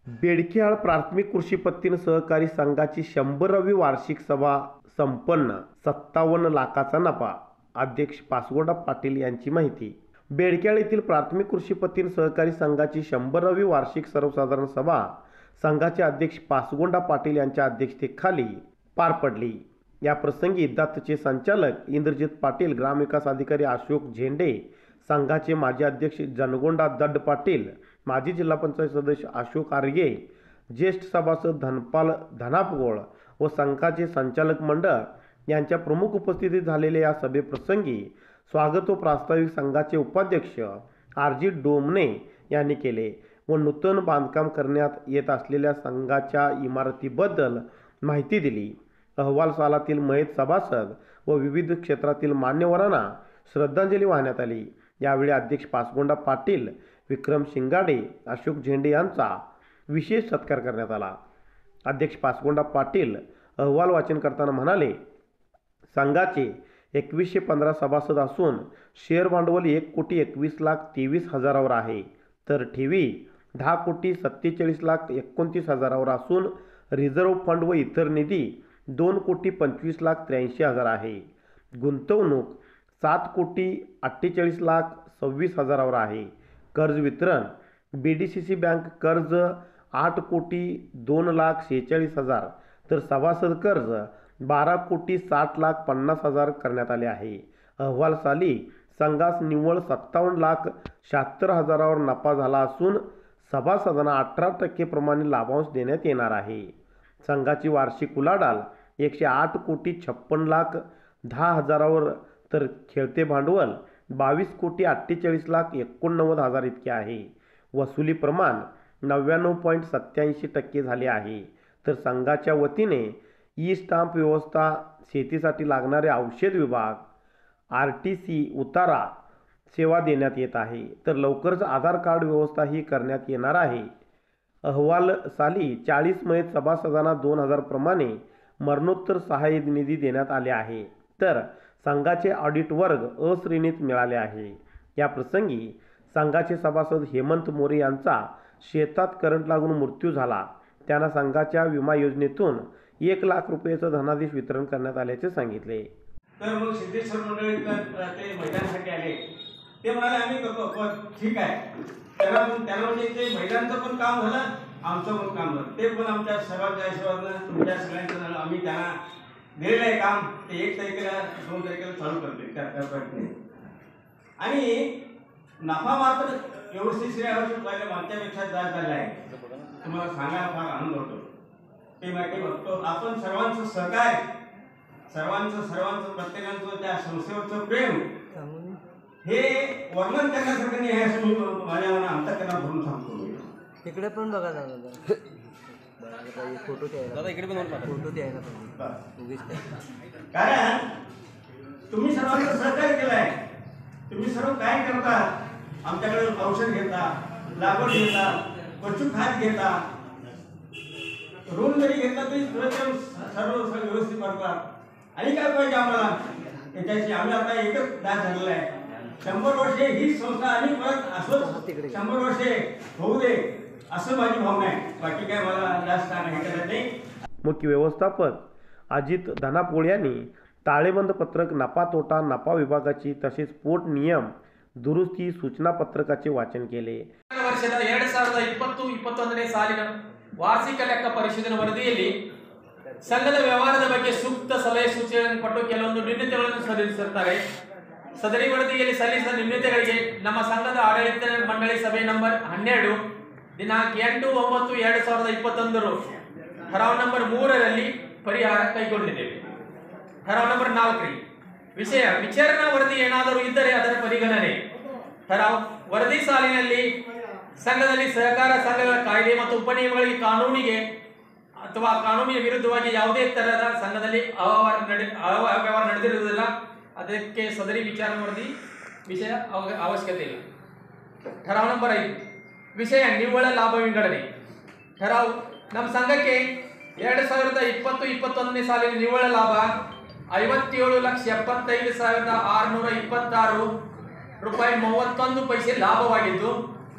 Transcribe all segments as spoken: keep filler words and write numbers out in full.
बेडकियाळ प्राथमिक कृषी पत्तीन सहकारी संघाची शंभरावी वार्षिक सभा संपन्न. सत्तावन्न लाखाचा नफा. अध्यक्ष पाचगोंडा पाटील यांची माहिती. बेडकियाळ येथील प्राथमिक कृषी पत्तीन सहकारी संघाची शंभरावी वार्षिक सर्वसाधारण सभा संघाचे अध्यक्ष पाचगोंडा पाटील यांच्या अध्यक्षतेखाली पार पडली. या प्रसंगी दत्तचे संचालक इंद्रजित पाटील, ग्रामविकास अधिकारी अशोक झेंडे, संघाचे माजी अध्यक्ष जनगोंडा दड्ड पाटील, माजी जिल्हा पंचायत सदस्य अशोक आर्गे, ज्येष्ठ सभासद धनपाल धनापगोळ व संघाचे संचालक मंडळ यांच्या प्रमुख उपस्थितीत झालेल्या या सभेप्रसंगी स्वागत व प्रास्ताविक संघाचे उपाध्यक्ष आरजी डोमने यांनी केले व नूतन बांधकाम करण्यात येत असलेल्या संघाच्या इमारतीबद्दल माहिती दिली. अहवाल सालातील मयत सभासद व विविध क्षेत्रातील मान्यवरांना श्रद्धांजली वाहण्यात आली. यावेळी अध्यक्ष पाचगोंडा पाटील, विक्रम शिंगाडे, अशोक झेंडे यांचा विशेष सत्कार करण्यात आला. अध्यक्ष पाचगोंडा पाटील अहवाल वाचन करताना म्हणाले, संघाचे एकवीसशे पंधरा सभासद असून शेअर भांडवल एक कोटी एकवीस लाख तेवीस हजारावर आहे, तर ठेवी दहा कोटी सत्तेचाळीस लाख एकोणतीस हजारावर असून रिझर्व्ह फंड व इतर निधी दोन कोटी पंचवीस लाख त्र्याऐंशी हजार आहे. गुंतवणूक सात कोटी अठ्ठेचाळीस लाख सव्वीस हजारावर आहे. कर्ज वितरण B D C C bank कर्ज आठ कोटी दोन लाख शेहेचाळीस हजार, तर सभासद कर्ज बारा कोटी साठ लाख पन्नास हजार करण्यात आले आहे. अहवाल साली संघास निव्वळ सत्तावन्न लाख शहात्तर हजारावर नफा झाला असून सभासदांना अठरा टक्के प्रमाणे लाभांश देण्यात येणार आहे. संघाची वार्षिक उलाढाल एकशे आठ कोटी छप्पन लाख दहा हजारावर, तर खेळते भांडवल बावीस कोटी अठ्ठेचाळीस लाख एकोणनव्वद हजार इतके आहे. वसुली प्रमाण नव्याण्णव पॉईंट सत्याऐंशी टक्के झाले आहे. तर संघाच्या वतीने ई स्टाम्प व्यवस्था, शेतीसाठी लागणारे औषध विभाग, आर टी सी उतारा सेवा देण्यात येत आहे. तर लवकरच आधार कार्ड व्यवस्था ही करण्यात येणार आहे. अहवाल साली चाळीस मयत सभासदांना दोन हजार प्रमाणे मरणोत्तर सहाय्य निधी देण्यात आले आहे. तर संघाचे ऑडिट वर्ग अ श्रेणीत मिळाले आहे. या प्रसंगी संघाचे सभासद हेमंत मोरे यांचा शेतात करंट लागून मृत्यू झाला. त्यांना संघाच्या विमा योजनेतून एक लाख रुपयाचं धनादेश वितरण करण्यात आल्याचे सांगितले. तर मग सिद्धेश्वर मंडळी ते मैदानासाठी आले. ते म्हणाले आम्ही करतो, पण ठीक आहे. त्याला त्याला म्हणजे ते महिलांचं पण काम झालं, आमचं पण काम झालं. ते पण आमच्या सर्वांच्या आशीर्वादानं, तुमच्या सगळ्यांचं झालं. आम्ही त्यांना दिलेलं आहे काम, ते एक तारखेला दोन तारखेला चालू करते त्या. आणि नफा मात्र व्यवस्थित श्रेयावर पहिले मागच्यापेक्षा जास्त झाला आहे. तुम्हाला सांगायला फार आनंद होतो. ते माहिती बघतो आपण सर्वांचं सहकार्य, सर्वांचं सर्वांचं प्रत्येकाचं त्या संस्थेवरचं प्रेम हे वर्णन करण्यासारखं नाही आहे असं मी माझ्या मना अंतःकरणात भरून सांगतो. इकडे पण बघा दादा, फोटो दादा इकडे पण फोटो द्याय ना. कारण तुम्ही सर्वांचं सहकार्य केलंय. तुम्ही सर्व काय करता, आमच्याकडे औषध घेता, लागवड घेता, पशु खात घेता, रूम जरी घेतला तरी सर्व व्यवस्थित करतात. आणि काय पाहिजे आम्हाला त्याच्याशी? आम्ही आता एकच दास झालेला आहे. शंभर वर्षे ही संस्था आणि परत असंच शंभर वर्षे होऊ दे असं माझी भावना आहे. बाकी काय मला जास्त हे करत नाही. मुख्य व्यवस्थापक अजित धनापोळ यांनी ताळेबंद पत्रक, नफा तोटा, नफा विभागाची तसेच पोट नियम ದುರಸ್ತಿ ಸೂಚನಾ ಪತ್ರಕಕ್ಕೆ ವಾಚನ ಕೇಳಿ. ವರ್ಷದ ಎರಡು ಸಾವಿರದ ಇಪ್ಪತ್ತು ಇಪ್ಪತ್ತೊಂದನೇ ಸಾಲಿನ ವಾರ್ಷಿಕ ಲೆಕ್ಕ ಪರಿಶೋಧನಾ ವರದಿಯಲ್ಲಿ ಸಂಘದ ವ್ಯವಹಾರದ ಬಗ್ಗೆ ಸೂಕ್ತ ಸಲಹೆ ಸೂಚನೆಗಳನ್ನು ಕೊಟ್ಟು ಕೆಲವೊಂದು ನ್ಯೂನತೆಗಳನ್ನು ಸಲ್ಲಿಸಿರುತ್ತಾರೆ. ಸದರಿ ವರದಿಯಲ್ಲಿ ಸಲ್ಲಿಸಿದ ನ್ಯೂನತೆಗಳಿಗೆ ನಮ್ಮ ಸಂಘದ ಆಡಳಿತ ಮಂಡಳಿ ಸಭೆ ನಂಬರ್ ಹನ್ನೆರಡು ದಿನಾಂಕ ಎಂಟು ಒಂಬತ್ತು ಎರಡು ಸಾವಿರದ ಇಪ್ಪತ್ತೊಂದರ ठराव ನಂಬರ್ ಮೂರರಲ್ಲಿ ಪರಿಹಾರ ಕೈಗೊಂಡಿದ್ದೇವೆ. ठराव ನಂಬರ್ ನಾಲ್ಕು ವಿಷಯ ವಿಚಾರಣಾ ವರದಿ ಏನಾದರೂ ಇದ್ದರೆ ಅದರ ಪರಿಗಣನೆ. ठराव ವರದಿ ಸಾಲಿನಲ್ಲಿ ಸಂಘದಲ್ಲಿ ಸಹಕಾರ ಸಂಘಗಳ ಕಾಯ್ದೆ ಮತ್ತು ಉಪನಿಯಮಗಳಿಗೆ ಕಾನೂನಿಗೆ ಅಥವಾ ಕಾನೂನಿನ ವಿರುದ್ಧವಾಗಿ ಯಾವುದೇ ತರಹದ ಸಂಘದಲ್ಲಿ ಅವ್ಯವಹಾರ ನಡೆದಿರುವುದಿಲ್ಲ. ಅದಕ್ಕೆ ಸದರಿ ವಿಚಾರ ವರದಿ ವಿಷಯ ಅವಶ್ಯಕತೆ ಇಲ್ಲ. ठराव ನಂಬರ್ ಐದು ವಿಷಯ ನಿವ್ವಳ ಲಾಭ ವಿಂಗಡಣೆ. ठराव ನಮ್ಮ ಸಂಘಕ್ಕೆ ಎರಡು ಸಾವಿರದ ಇಪ್ಪತ್ತು ಇಪ್ಪತ್ತೊಂದನೇ ಸಾಲಿನ ನಿವ್ವಳ ಲಾಭ ಐವತ್ತೇಳು ಲಕ್ಷ ಎಪ್ಪತ್ತೈದು ಸಾವಿರದ ಆರುನೂರ ಇಪ್ಪತ್ತಾರು ರೂಪಾಯಿ ಮೂವತ್ತೊಂದು ಪೈಸೆ ಲಾಭವಾಗಿದ್ದು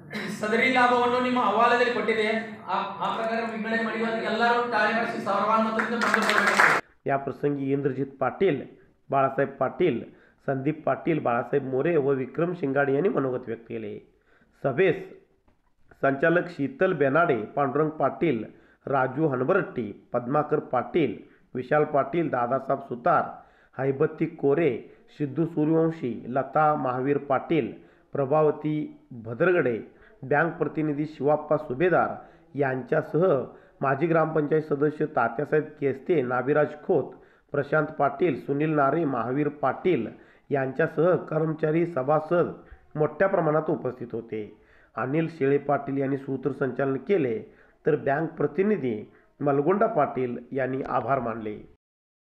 ಸದರಿ ಲಾಭವನ್ನು ನಿಮ್ಮ ಅಹವಾಲದಲ್ಲಿ ಕೊಟ್ಟಿದೆ. ಆ ಆ ಪ್ರಕಾರ ವಿಂಗಡಣೆ ಮಾಡಿರುವಂತ ಎಲ್ಲರೂ ತಾಳಿ ಮಾಡಿಸಿ ಸರ್ವಾನುಮತದಿಂದ ಮಂಜೂರು. या प्रसंगी इंद्रजित पाटील, बाळासाहेब पाटील, संदीप पाटील, बाळासाहेब मोरे व विक्रम शिंगाडे यांनी मनोगत व्यक्त केले. सभेस संचालक शीतल बेनाडे, पांडुरंग पाटील, राजू हनबरट्टी, पद्माकर पाटील, विशाल पाटील, दादासाहेब सुतार, हैबत्ती कोरे, सिद्धू सूर्यवंशी, लता महावीर पाटील, प्रभावती भद्रगडे, बँक प्रतिनिधी शिवाप्पा सुभेदार यांच्यासह माजी ग्रामपंचायत सदस्य तात्यासाहेब केस्ते, नाभिराज खोत, प्रशांत पाटील, सुनील नारे, महावीर पाटील यांच्यासह कर्मचारी सभासद मोठ्या प्रमाणात उपस्थित होते. अनिल शेळे पाटील यांनी सूत्रसंचालन केले तर बँक प्रतिनिधी मलगोंडा पाटील यांनी आभार मानले.